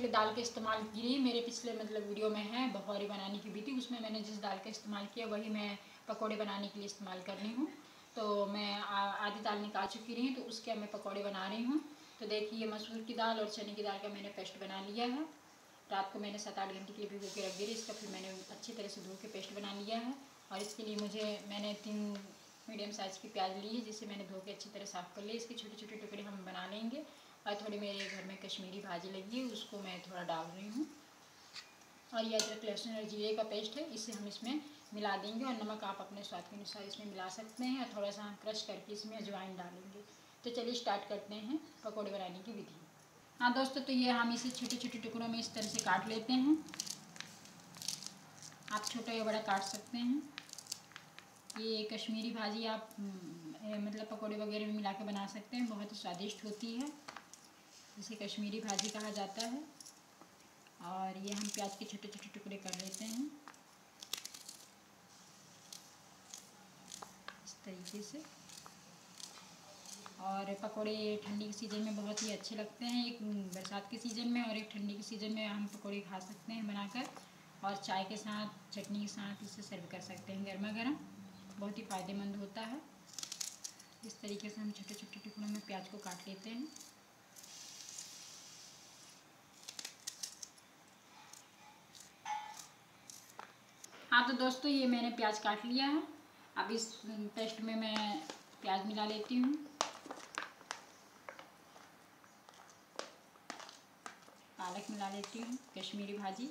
वाली दाल का इस्तेमाल की रही। मेरे पिछले मतलब वीडियो में है बखौरी बनाने की विधि, उसमें मैंने जिस दाल का इस्तेमाल किया वही मैं पकौड़े बनाने के लिए इस्तेमाल कर रही हूँ। तो मैं आधी दाल निकाल चुकी रही तो उसके मैं पकौड़े बना रही हूँ। तो देखिए मसूर की दाल और चने की दाल का मैंने पेस्ट बना लिया है। रात को मैंने 7-8 घंटे के लिए भिगो के रख दी। इसका फिर मैंने अच्छी तरह से धो के पेस्ट बना लिया है। और इसके लिए मैंने 3 मीडियम साइज़ की प्याज ली है, जिसे मैंने धो के अच्छी तरह साफ़ कर लिया। इसके छोटे छोटे टुकड़े हम बना लेंगे। और थोड़ी मेरे घर में कश्मीरी भाजी लगी है, उसको मैं थोड़ा डाल रही हूँ। और ये अदरक लहसुन और जीरे का पेस्ट है, इसे हम इसमें मिला देंगे। और नमक आप अपने स्वाद के अनुसार इसमें मिला सकते हैं। और थोड़ा सा हम क्रश करके इसमें अजवाइन डालेंगे। तो चलिए स्टार्ट करते हैं पकौड़े बनाने की विधि। हाँ दोस्तों, तो ये हम इसे छोटे छोटे टुकड़ों में इस तरह से काट लेते हैं। आप छोटा या बड़ा काट सकते हैं। ये कश्मीरी भाजी आप मतलब पकौड़े वगैरह में मिला के बना सकते हैं, बहुत ही स्वादिष्ट होती है। इसे कश्मीरी भाजी कहा जाता है। और ये हम प्याज के छोटे छोटे टुकड़े कर लेते हैं इस तरीके से। और पकौड़े ठंडी के सीज़न में बहुत ही अच्छे लगते हैं। एक बरसात के सीज़न में और एक ठंडी के सीज़न में हम पकौड़े खा सकते हैं बनाकर। और चाय के साथ, चटनी के साथ इसे सर्व कर सकते हैं गर्मा गर्म। बहुत ही फ़ायदेमंद होता है। इस तरीके से हम छोटे छोटे टुकड़ों में प्याज को काट लेते हैं। हाँ तो दोस्तों, ये मैंने प्याज काट लिया है। अब इस पेस्ट में मैं प्याज मिला लेती हूँ। पालक मिला लेती हूँ, कश्मीरी भाजी।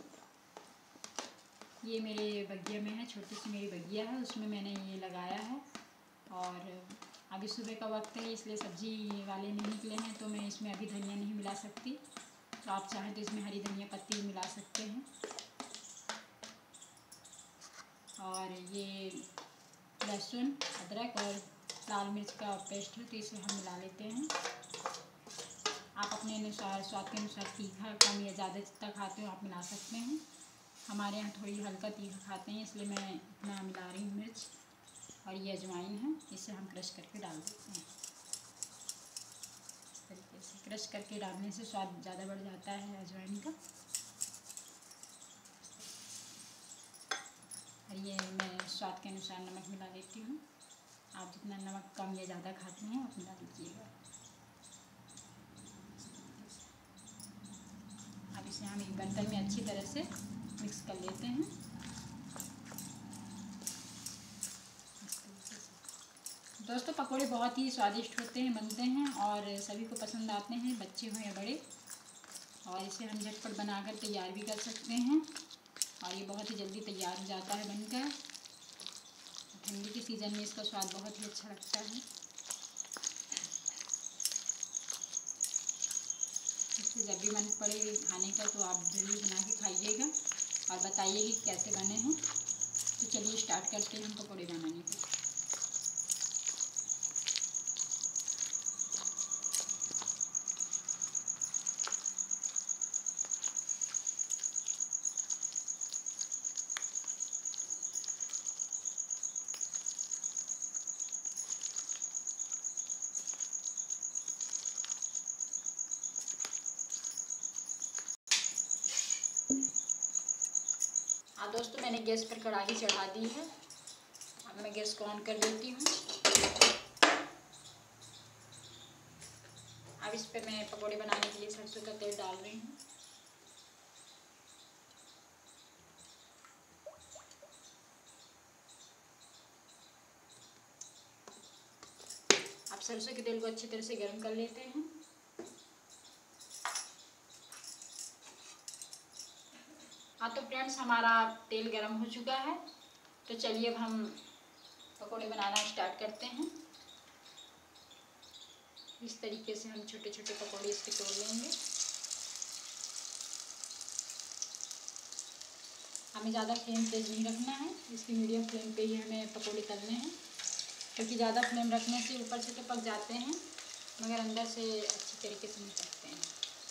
ये मेरे बगिया में है, छोटी सी मेरी बगिया है, उसमें मैंने ये लगाया है। और अभी सुबह का वक्त है, इसलिए सब्जी वाले नहीं निकले हैं, तो मैं इसमें अभी धनिया नहीं मिला सकती। तो आप चाहें तो इसमें हरी धनिया पत्ती भी मिला सकते हैं। और ये लहसुन, अदरक और लाल मिर्च का पेस्ट है, तो इसे हम मिला लेते हैं। आप अपने अनुसार, स्वाद के अनुसार तीखा कम या ज़्यादा जितना खाते हो आप मिला सकते हैं। हमारे यहाँ थोड़ी हल्का तीखा खाते हैं, इसलिए मैं इतना मिला रही हूँ मिर्च। और ये अजवाइन है, इसे हम क्रश करके डाल देते हैं। इस तरीके से क्रश करके डालने से स्वाद ज़्यादा बढ़ जाता है अजवाइन का। और ये मैं स्वाद के अनुसार नमक मिला देती हूँ। आप जितना नमक कम या ज़्यादा खाते हैं आप मिला दीजिएगा। अब इसे हम एक बर्तन में अच्छी तरह से मिक्स कर लेते हैं। दोस्तों, पकोड़े बहुत ही स्वादिष्ट होते हैं, बनते हैं और सभी को पसंद आते हैं, बच्चे हों या बड़े। और इसे हम झटपट बनाकर तैयार भी कर सकते हैं। और ये बहुत ही जल्दी तैयार हो जाता है बनकर। ठंडी के सीज़न में इसका स्वाद बहुत ही अच्छा लगता है। इससे जब भी मन पड़े खाने का तो आप ज़रूर बना के खाइएगा और बताइए कि कैसे बने हैं। तो चलिए स्टार्ट करते हैं हम पकौड़े बनाने को। हाँ दोस्तों, मैंने गैस पर कढ़ाई चढ़ा दी है। अब मैं गैस को ऑन कर देती हूँ। अब इस पर मैं पकौड़े बनाने के लिए सरसों का तेल डाल रही हूँ। अब सरसों के तेल को अच्छी तरह से गर्म कर लेते हैं। हाँ तो फ्रेंड्स, हमारा तेल गर्म हो चुका है। तो चलिए अब हम पकौड़े बनाना स्टार्ट करते हैं। इस तरीके से हम छोटे छोटे पकौड़े इसके तोड़ लेंगे। हमें ज़्यादा फ्लेम तेज नहीं रखना है, इसकी मीडियम फ्लेम पे ही हमें पकौड़े तलने हैं। क्योंकि ज़्यादा फ्लेम रखने से ऊपर से तो पक जाते हैं मगर अंदर से अच्छी तरीके से नहीं पकते हैं।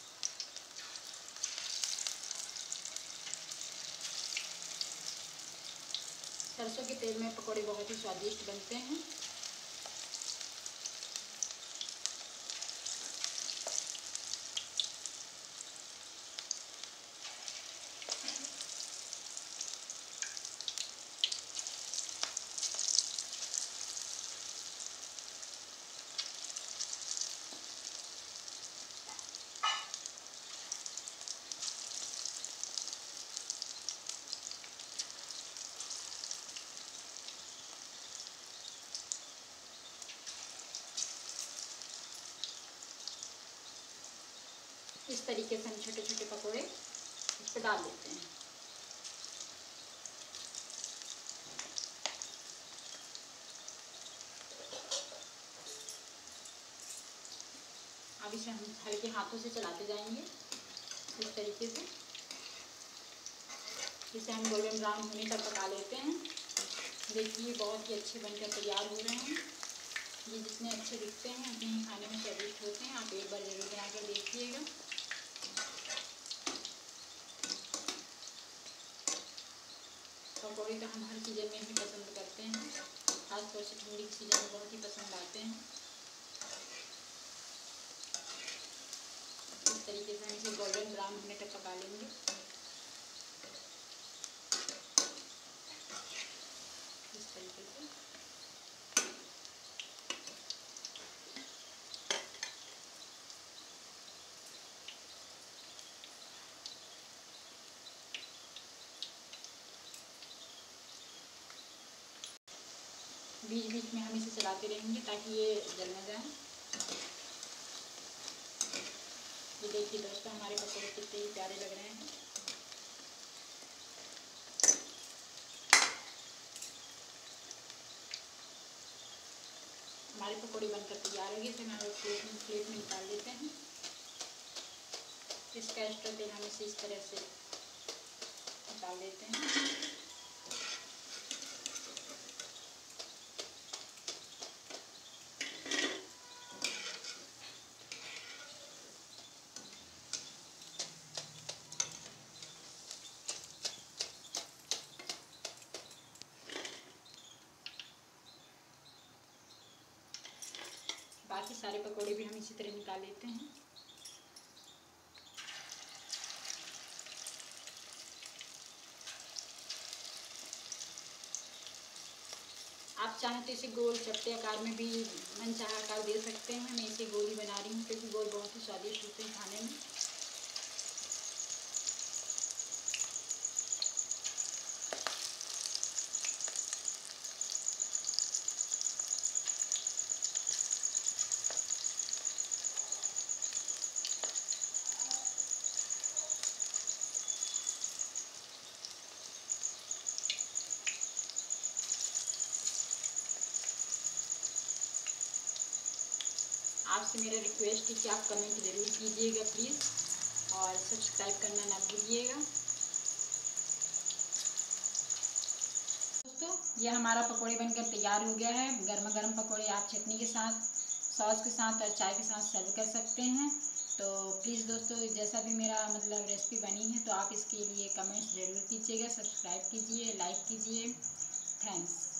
सरसों के तेल में पकौड़े बहुत ही स्वादिष्ट बनते हैं। इस तरीके से हम छोटे छोटे पकोड़े इस पर डाल देते हैं। अब इसे हम हल्के हाथों से चलाते जाएंगे इस तरीके से। इसे हम गोल्डन ब्राउन होने तक पका लेते हैं। देखिए बहुत ही अच्छे बनकर तैयार हो रहे हैं। ये जितने अच्छे दिखते हैं उतने ही खाने में स्वादिष्ट होते हैं। आप एक बार जरूर बना कर देखिएगा। पकौड़े तो हम हर सीजन में भी पसंद करते हैं, खासतौर से ठंडी के सीजन में बहुत ही पसंद आते हैं। इस तरीके से हम इसे गोल्डन ब्राउन होने तक पका लेंगे। इस तरीके से बीच बीच में हम इसे चलाते रहेंगे ताकि ये जल न जाए। ये देखिए दोस्तों हमारे पकौड़े कितने ही प्यारे लग रहे हैं। हमारे पकौड़े बनकर तैयार हो गए। इसे हम प्लेट में निकाल लेते हैं। इसका एक्स्ट्रा तेल हम इसे इस तरह से निकाल देते हैं। बाकी सारे पकौड़े भी हम इसी तरह निकाल लेते हैं। आप चाहें तो इसे गोल चपटे आकार में भी मनचाहा आकार दे सकते हैं। मैं इसे गोल ही बना रही हूँ क्योंकि गोल बहुत ही स्वादिष्ट होते हैं खाने में। आपसे मेरा रिक्वेस्ट है कि आप कमेंट ज़रूर कीजिएगा प्लीज़, और सब्सक्राइब करना ना भूलिएगा। दोस्तों ये हमारा पकौड़े बनकर तैयार हो गया है। गर्मा गर्म पकौड़े आप चटनी के साथ, सॉस के साथ और चाय के साथ सर्व कर सकते हैं। तो प्लीज़ दोस्तों जैसा भी मेरा रेसिपी बनी है तो आप इसके लिए कमेंट्स ज़रूर कीजिएगा, सब्सक्राइब कीजिए, लाइक कीजिए। थैंक्स।